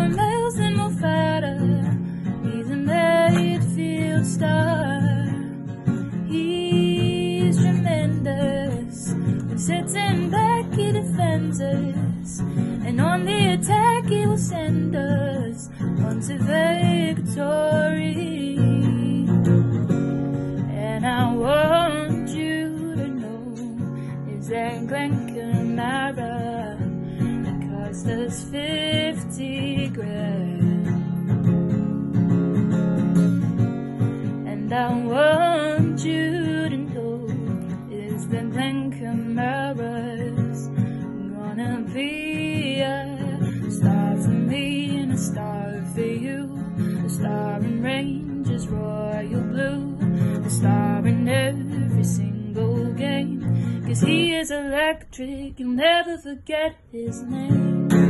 more males and more fatter. He's a Mayfield star. He's tremendous. When sitting back he defends us, and on the attack he will send us on to victory. And I want you to know is that Glen Kamara that cost us 50 grand. And I want you to know is that Glen Kamara's gonna be a star for me and a star for you, a star in Rangers royal blue, a star in every single game, 'cause he is electric, you'll never forget his name.